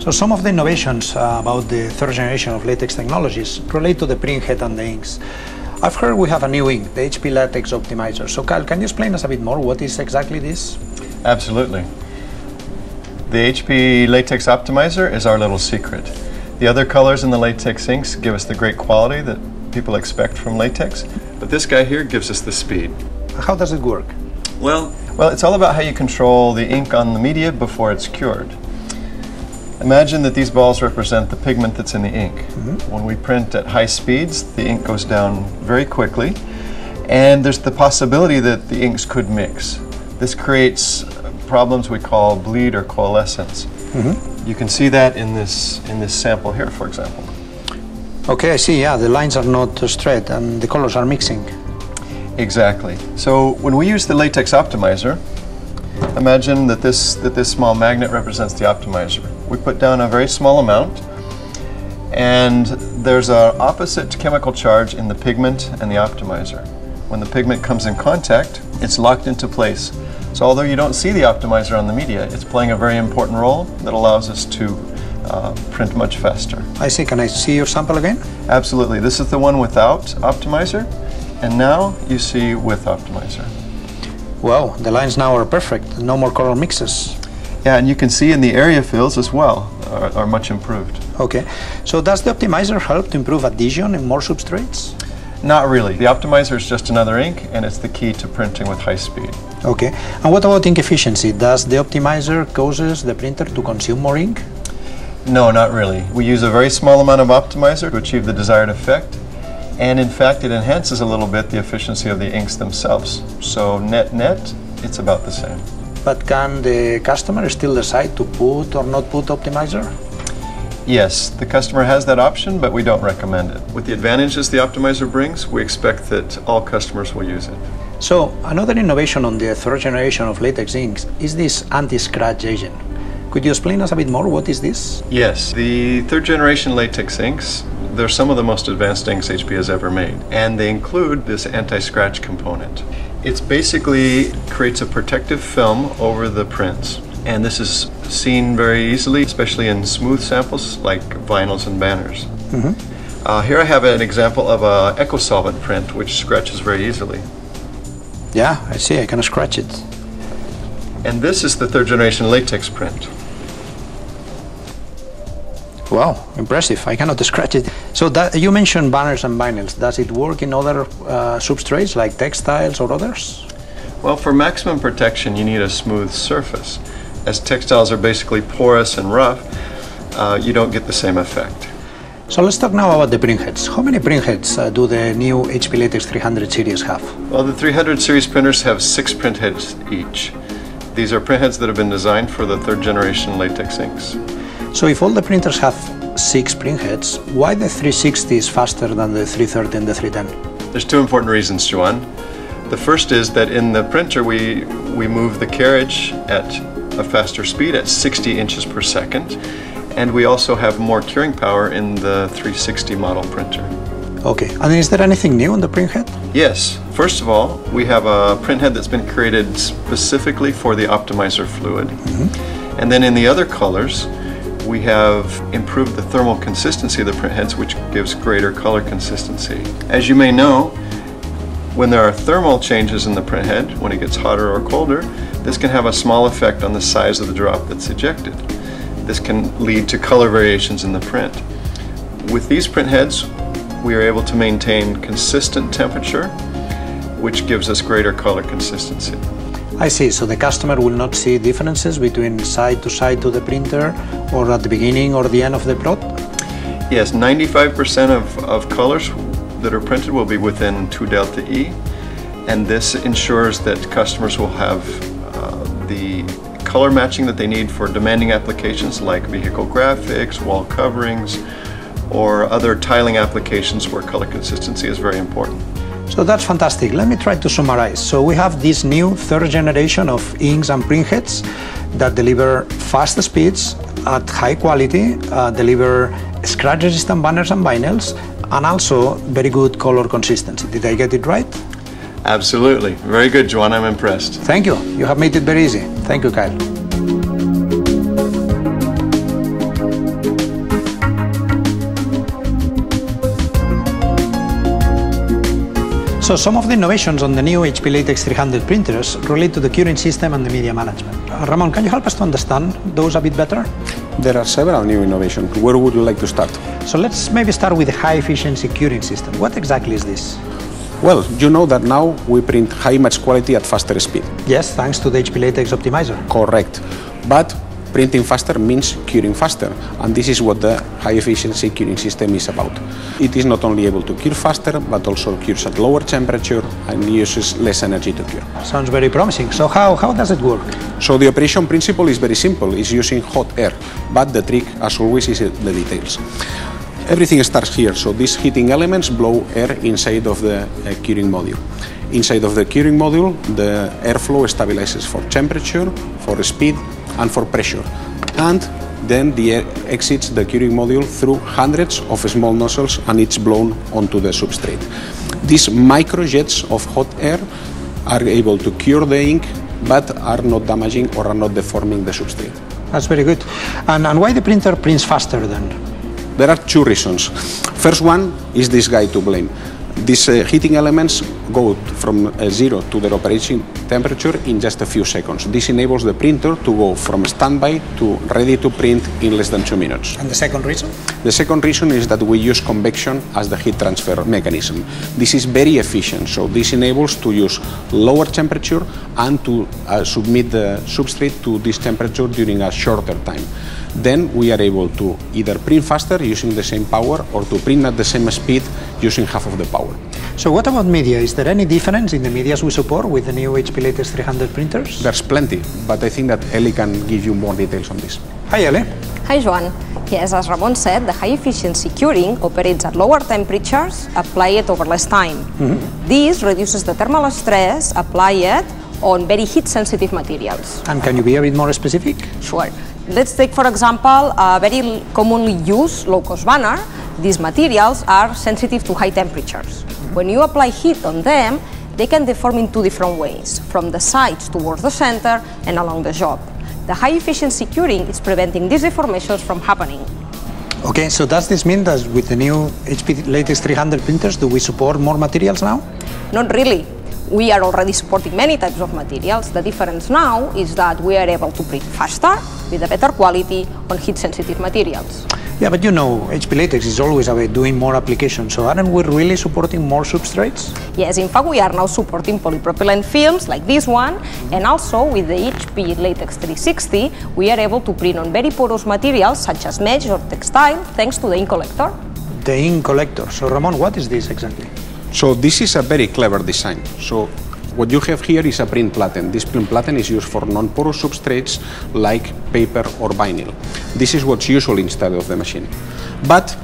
So some of the innovations about the third generation of latex technologies relate to the printhead and the inks. I've heard we have a new ink, the HP Latex Optimizer. So Kyle, can you explain us a bit more what is exactly this? Absolutely. The HP Latex Optimizer is our little secret. The other colors in the latex inks give us the great quality that people expect from latex, but this guy here gives us the speed. How does it work? Well, it's all about how you control the ink on the media before it's cured. Imagine that these balls represent the pigment that's in the ink. When we print at high speeds, the ink goes down very quickly, and there's the possibility that the inks could mix. This creates problems we call bleed or coalescence. You can see that in this sample here, for example. Okay, I see, yeah, the lines are not straight and the colors are mixing. Exactly. So when we use the Latex Optimizer, imagine that this small magnet represents the optimizer. We put down a very small amount, and there's an opposite chemical charge in the pigment and the optimizer. When the pigment comes in contact, it's locked into place. So although you don't see the optimizer on the media, it's playing a very important role that allows us to print much faster. I see. Can I see your sample again? Absolutely. This is the one without optimizer, and now you see with optimizer. Wow, the lines now are perfect. No more color mixes. Yeah, and you can see in the area fills as well are much improved. Okay, so does the optimizer help to improve adhesion in more substrates? Not really. The optimizer is just another ink, and it's the key to printing with high speed. Okay, and what about ink efficiency? Does the optimizer causes the printer to consume more ink? No, not really. We use a very small amount of optimizer to achieve the desired effect, and in fact it enhances a little bit the efficiency of the inks themselves. So net, it's about the same. But can the customer still decide to put or not put optimizer? Yes, the customer has that option, but we don't recommend it. With the advantages the optimizer brings, we expect that all customers will use it. So another innovation on the third generation of latex inks is this anti-scratch agent. Could you explain us a bit more? What is this? Yes, the third generation latex inks, they're some of the most advanced inks HP has ever made, and they include this anti-scratch component. It basically creates a protective film over the prints, and this is seen very easily, especially in smooth samples like vinyls and banners. Here I have an example of an eco-solvent print which scratches very easily. Yeah, I see, I can scratch it. And this is the third generation latex print. Wow, impressive. I cannot scratch it. So you mentioned banners and vinyls. Does it work in other substrates like textiles or others? Well, for maximum protection you need a smooth surface. As textiles are basically porous and rough, you don't get the same effect. So let's talk now about the printheads. How many printheads do the new HP Latex 300 series have? Well, the 300 series printers have 6 printheads each. These are printheads that have been designed for the third generation latex inks. So if all the printers have 6 printheads, why the 360 is faster than the 330 and the 310? There's 2 important reasons, Joan. The first is that in the printer we move the carriage at a faster speed at 60 inches per second, and we also have more curing power in the 360 model printer. Okay, and is there anything new on the printhead? Yes. First of all, we have a printhead that's been created specifically for the optimizer fluid. And then in the other colors, we have improved the thermal consistency of the printheads, which gives greater color consistency. As you may know, when there are thermal changes in the printhead, when it gets hotter or colder, this can have a small effect on the size of the drop that's ejected. This can lead to color variations in the print. With these printheads, we are able to maintain consistent temperature, which gives us greater color consistency. I see, so the customer will not see differences between side to the printer or at the beginning or the end of the plot? Yes, 95% of colors that are printed will be within 2 delta E, and this ensures that customers will have the color matching that they need for demanding applications like vehicle graphics, wall coverings, or other tiling applications where color consistency is very important. So that's fantastic. Let me try to summarize. So we have this new third generation of inks and printheads that deliver fast speeds at high quality, deliver scratch-resistant banners and vinyls, and also very good color consistency. Did I get it right? Absolutely. Very good, Joan. I'm impressed. Thank you. You have made it very easy. Thank you, Kyle. So some of the innovations on the new HP Latex 300 printers relate to the curing system and the media management. Ramon, can you help us to understand those a bit better? There are several new innovations. Where would you like to start? So let's maybe start with the high-efficiency curing system. What exactly is this? Well, you know that now we print high image quality at faster speed. Yes, thanks to the HP Latex Optimizer. Correct. But printing faster means curing faster, and this is what the high-efficiency curing system is about. It is not only able to cure faster, but also cures at lower temperature and uses less energy to cure. Sounds very promising. So how does it work? So the operation principle is very simple. It's using hot air, but the trick, as always, is the details. Everything starts here, so these heating elements blow air inside of the curing module. Inside of the curing module, the airflow stabilizes for temperature, for speed, and for pressure. And then the air exits the curing module through hundreds of small nozzles and it's blown onto the substrate. These microjets of hot air are able to cure the ink, but are not damaging or are not deforming the substrate. That's very good. And why the printer prints faster then? There are two reasons. First one is this guy to blame. These heating elements go from 0 to their operating temperature in just a few seconds. This enables the printer to go from standby to ready to print in less than 2 minutes. And the second reason? The second reason is that we use convection as the heat transfer mechanism. This is very efficient, so this enables to use lower temperature and to submit the substrate to this temperature during a shorter time. Then we are able to either print faster using the same power or to print at the same speed using half of the power. So what about media? Is there any difference in the medias we support with the new HP Latex 300 printers? There's plenty, but I think that Eli can give you more details on this. Hi, Eli. Hi, Joan. Yes, as Ramon said, the high-efficiency curing operates at lower temperatures, applied over less time. This reduces the thermal stress applied on very heat-sensitive materials. And can you be a bit more specific? Sure. Let's take, for example, a very commonly used low-cost banner. These materials are sensitive to high temperatures. When you apply heat on them, they can deform in two different ways, from the sides towards the center and along the job. The high-efficiency curing is preventing these deformations from happening. Okay, so does this mean that with the new HP Latex 300 printers, do we support more materials now? Not really. We are already supporting many types of materials. The difference now is that we are able to print faster, with a better quality, on heat-sensitive materials. Yeah, but you know, HP Latex is always about doing more applications, so aren't we really supporting more substrates? Yes, in fact, we are now supporting polypropylene films like this one, and also with the HP Latex 360, we are able to print on very porous materials such as mesh or textile, thanks to the ink collector. The ink collector. So, Ramon, what is this exactly? So this is a very clever design. So what you have here is a print platen. This print platen is used for non-porous substrates like paper or vinyl. This is what's usual inside of the machine. But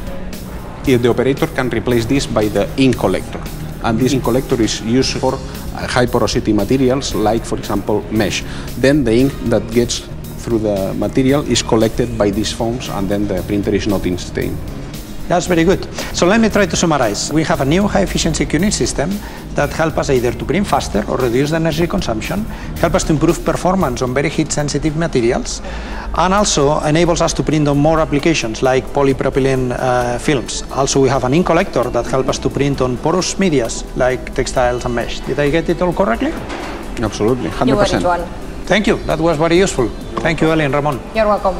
if the operator can replace this by the ink collector. And this ink collector is used for high porosity materials like, for example, mesh. Then the ink that gets through the material is collected by these foams and then the printer is not in stain. That's very good. So let me try to summarize. We have a new high-efficiency curing system that helps us either to print faster or reduce the energy consumption, help us to improve performance on very heat-sensitive materials, and also enables us to print on more applications like polypropylene films. Also, we have an ink collector that helps us to print on porous medias like textiles and mesh. Did I get it all correctly? Absolutely, 100%. You got it, Joan. Thank you. That was very useful. Thank you, Eli and Ramon. You're welcome.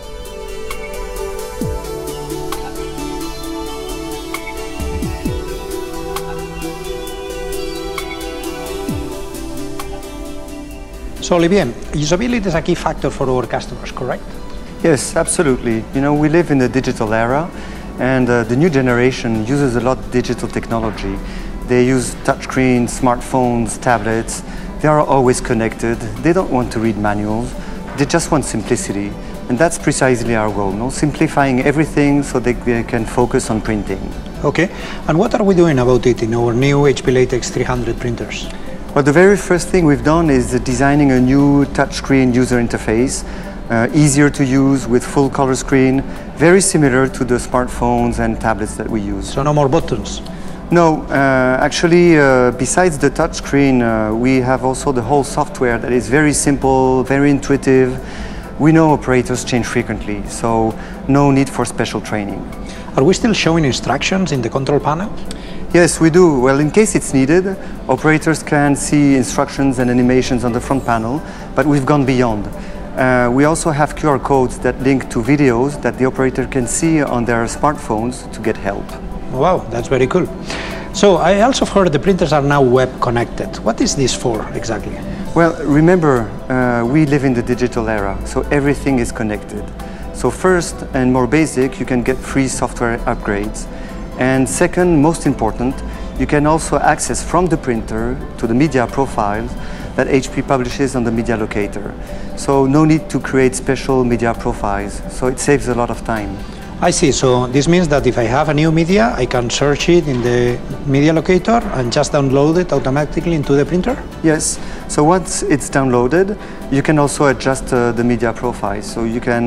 So, Olivier, usability is a key factor for our customers, correct? Yes, absolutely. You know, we live in the digital era, and the new generation uses a lot of digital technology. They use touchscreens, smartphones, tablets. They are always connected. They don't want to read manuals. They just want simplicity. And that's precisely our goal, no? Simplifying everything so they can focus on printing. Okay. And what are we doing about it in our new HP Latex 300 printers? Well, the very first thing we've done is designing a new touchscreen user interface, easier to use with full color screen, very similar to the smartphones and tablets that we use. So no more buttons? No, actually, besides the touchscreen, we have also the whole software that is very simple, very intuitive. We know operators change frequently, so no need for special training. Are we still showing instructions in the control panel? Yes, we do. Well, in case it's needed, operators can see instructions and animations on the front panel, but we've gone beyond. We also have QR codes that link to videos that the operator can see on their smartphones to get help. Wow, that's very cool. So I also heard the printers are now web connected. What is this for exactly? Well, remember, we live in the digital era, so everything is connected. So first and more basic, you can get free software upgrades. And second, most important, you can also access from the printer to the media profiles that HP publishes on the Media Locator. So no need to create special media profiles, so it saves a lot of time. I see, so this means that if I have a new media, I can search it in the Media Locator and just download it automatically into the printer? Yes, so once it's downloaded, you can also adjust the media profile. So you can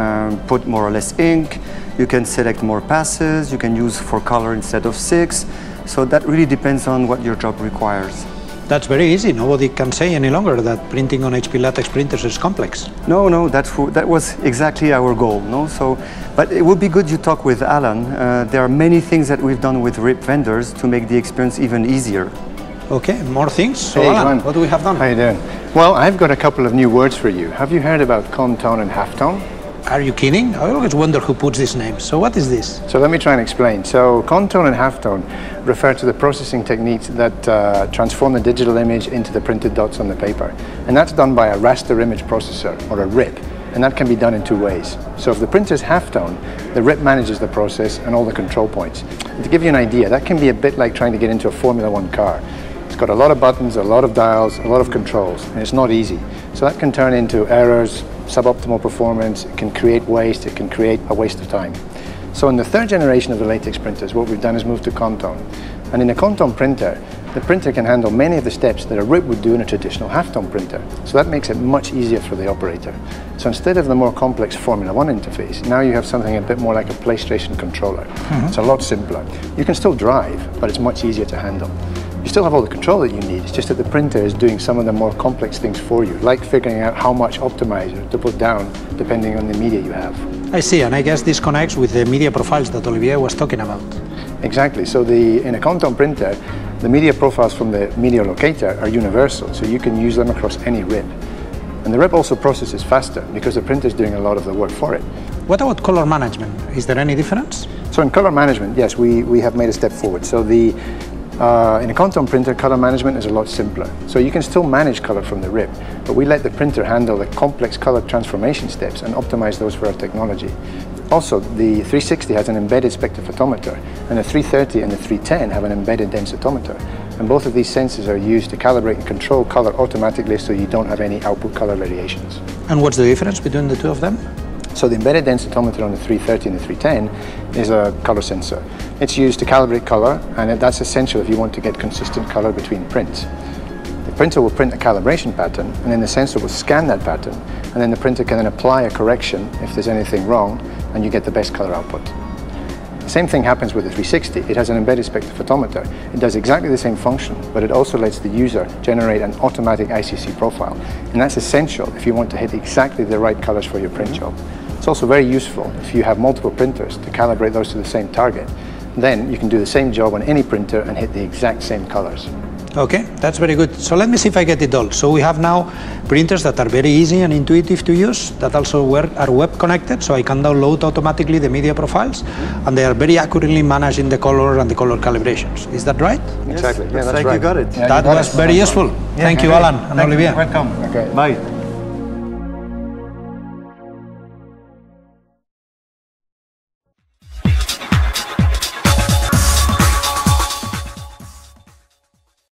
put more or less ink, you can select more passes, you can use 4 color instead of 6. So that really depends on what your job requires. That's very easy. Nobody can say any longer that printing on HP latex printers is complex. No, that was exactly our goal. No, but it would be good you talk with Alan. There are many things that we've done with RIP vendors to make the experience even easier. Okay, more things. So Hey, Alan, Juan. what do we have done? How you doing? Well, I've got a couple of new words for you. Have you heard about contone and halftone? Are you kidding? I always wonder who puts these names. So what is this? So let me try and explain. So contone and halftone refer to the processing techniques that transform the digital image into the printed dots on the paper. And that's done by a raster image processor, or a RIP. And that can be done in 2 ways. So if the printer's halftone, the RIP manages the process and all the control points. And to give you an idea, that can be a bit like trying to get into a Formula 1 car. It's got a lot of buttons, a lot of dials, a lot of controls, and it's not easy. So that can turn into errors, suboptimal performance, it can create waste, it can create a waste of time. So in the 3rd generation of the latex printers, what we've done is move to contone. And in a contone printer, the printer can handle many of the steps that a RIP would do in a traditional halftone printer. So that makes it much easier for the operator. So instead of the more complex Formula 1 interface, now you have something a bit more like a PlayStation controller. It's a lot simpler. You can still drive, but it's much easier to handle. You still have all the control that you need, it's just that the printer is doing some of the more complex things for you, like figuring out how much optimizer to put down depending on the media you have. I see, and I guess this connects with the media profiles that Olivier was talking about. Exactly, so in a contone printer, the media profiles from the Media Locator are universal, so you can use them across any RIP. And the RIP also processes faster because the printer is doing a lot of the work for it. What about color management? Is there any difference? So in color management, yes, we have made a step forward. So in a contone printer, color management is a lot simpler. So you can still manage color from the RIP, but we let the printer handle the complex color transformation steps and optimize those for our technology. Also, the 360 has an embedded spectrophotometer, and the 330 and the 310 have an embedded densitometer. And both of these sensors are used to calibrate and control color automatically so you don't have any output color variations. And what's the difference between the two of them? So the embedded densitometer on the 330 and the 310 is a color sensor. It's used to calibrate color, and that's essential if you want to get consistent color between prints. The printer will print a calibration pattern, and then the sensor will scan that pattern, and then the printer can then apply a correction if there's anything wrong, and you get the best color output. The same thing happens with the 360. It has an embedded spectrophotometer. It does exactly the same function, but it also lets the user generate an automatic ICC profile, and that's essential if you want to hit exactly the right colors for your print job. It's also very useful if you have multiple printers to calibrate those to the same target. Then you can do the same job on any printer and hit the exact same colors. Okay, that's very good. So let me see if I get it all. So we have now printers that are very easy and intuitive to use, that also are web connected, so I can download automatically the media profiles, and they are very accurately managing the color and the color calibrations. Is that right? Yes, Exactly. Yeah, looks that's like right. you got it. Yeah, That you got was it. very useful. Thank you, Alan and Olivier. Welcome. Okay. Bye.